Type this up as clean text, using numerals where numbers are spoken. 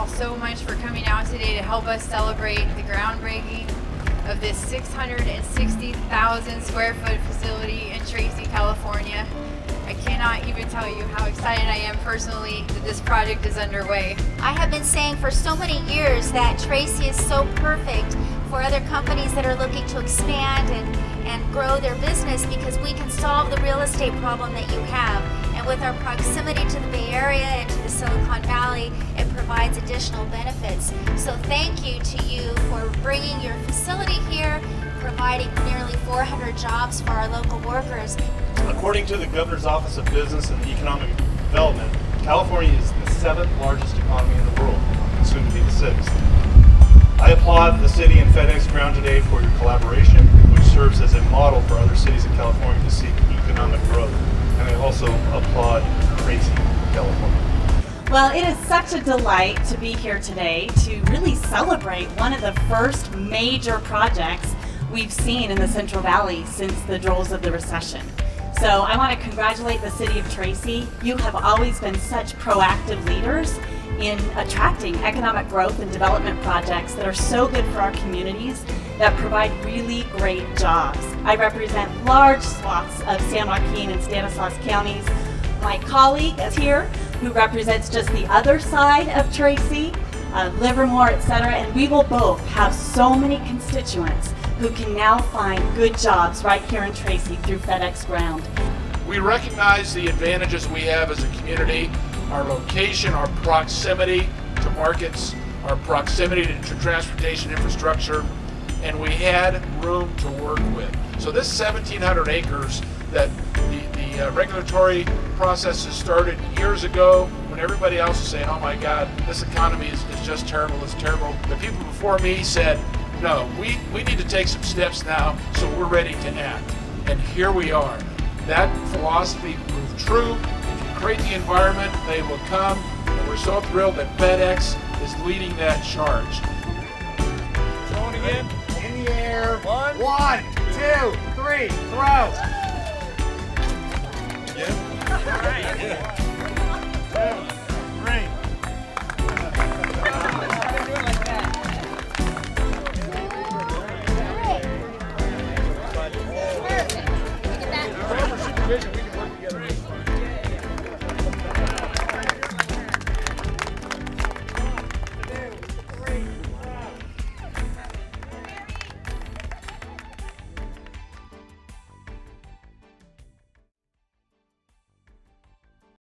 all so much for coming out today to help us celebrate the groundbreaking of this 660,000 square foot facility in Tracy, California. I cannot even tell you how excited I am personally that this project is underway. I have been saying for so many years that Tracy is so perfect for other companies that are looking to expand and grow their business, because we can solve the real estate problem that you have. And with our proximity to the Bay Area and to the Silicon Valley, it provides additional benefits. So thank you to you for bringing your facility here, providing nearly 400 jobs for our local workers. According to the Governor's Office of Business and Economic Development, California is the 7th largest economy in the world, soon to be the 6th. I applaud the city and FedEx Ground today for your collaboration, which serves as a model for other cities in California to seek economic growth. And I also applaud Tracy, California. Well, it is such a delight to be here today to really celebrate one of the first major projects we've seen in the Central Valley since the drills of the recession. So I want to congratulate the City of Tracy. You have always been such proactive leaders in attracting economic growth and development projects that are so good for our communities, that provide really great jobs. I represent large swaths of San Joaquin and Stanislaus counties. My colleague is here, who represents just the other side of Tracy, Livermore, etc., and we will both have so many constituents who can now find good jobs right here in Tracy through FedEx Ground. We recognize the advantages we have as a community, our location, our proximity to markets, our proximity to transportation infrastructure, and we had room to work with. So this 1,700 acres that the regulatory processes started years ago, when everybody else was saying, oh my God, this economy is just terrible, it's terrible. The people before me said, no, we need to take some steps now, so we're ready to act. And here we are. That philosophy proved true. If you create the environment, they will come. And we're so thrilled that FedEx is leading that charge. Throwing again. In the air. One, two, three, throw. Yeah. All right. 2, 3.